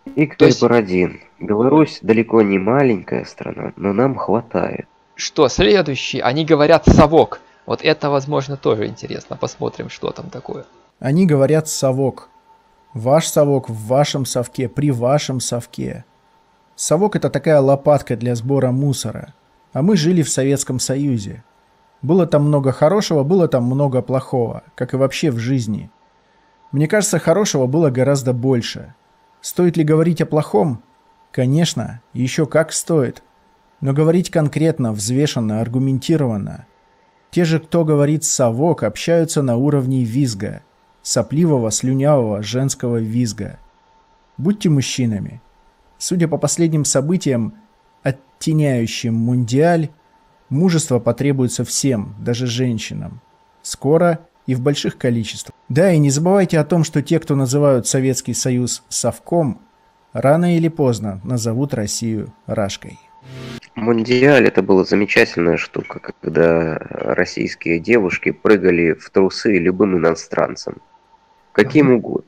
То Виктор есть, Бородин. Беларусь далеко не маленькая страна, но нам хватает. что следующий? Они говорят совок. Вот это, возможно, тоже интересно. Посмотрим, что там такое. Они говорят совок. Ваш совок в вашем совке, при вашем совке. Совок – это такая лопатка для сбора мусора. А мы жили в Советском Союзе. Было там много хорошего, было там много плохого, как и вообще в жизни. Мне кажется, хорошего было гораздо больше. Стоит ли говорить о плохом? Конечно, еще как стоит. Но говорить конкретно, взвешенно, аргументированно. Те же, кто говорит «совок», общаются на уровне визга. Сопливого, слюнявого, женского визга. Будьте мужчинами. Судя по последним событиям, оттеняющим Мундиаль, мужество потребуется всем, даже женщинам. Скоро и в больших количествах. Да, и не забывайте о том, что те, кто называют Советский Союз совком, рано или поздно назовут Россию рашкой. Мундиаль это была замечательная штука, когда российские девушки прыгали в трусы любым иностранцам. Каким угодно.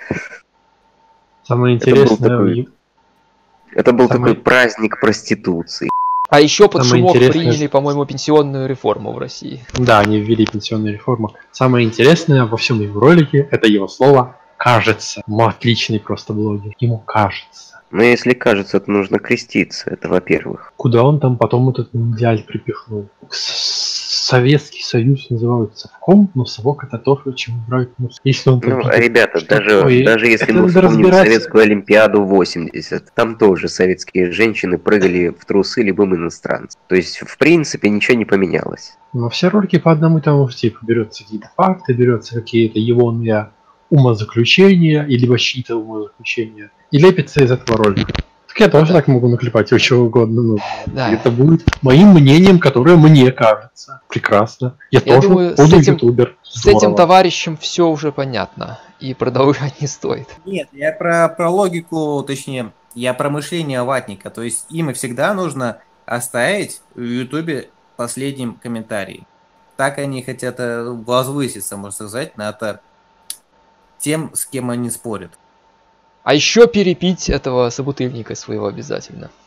Самое Это был интересное... такой, это был Самое- такой праздник проституции. А еще под Самое шумок интересное- приняли, по-моему, пенсионную реформу в России. Да, они ввели пенсионную реформу. Самое интересное во всем его ролике — это его слово «кажется». Отличный просто блогер. Ему кажется. Но если кажется, то нужно креститься, это во-первых. Куда он там потом этот мундиаль припихнул? Советский Союз называют совком, но совок это то, чем убирают мусор. Если он там Ну, видит, ребята, что даже такое, если это мы надо вспомним разбираться. Советскую Олимпиаду 80, там тоже советские женщины прыгали в трусы любым иностранцам. То есть, в принципе, ничего не поменялось. Но все ролики по одному и тому же типу. Берется какие-то факты, берется какие-то егоные умозаключения, или либо чьи-то умозаключения, и лепится из этого ролика. Так я тоже так могу наклепать его чего угодно. Но Да. это будет моим мнением, которое мне кажется. Прекрасно. Я тоже думаю, буду с этим- ютубер. С этим Здорово. товарищем все уже понятно. И продолжать не стоит. Нет, я про логику, точнее, я про мышление ватника. То есть им всегда нужно оставить в Ютубе последним комментарий. Так они хотят возвыситься, можно сказать, над тем, с кем они спорят. А еще перепить этого собутыльника своего обязательно.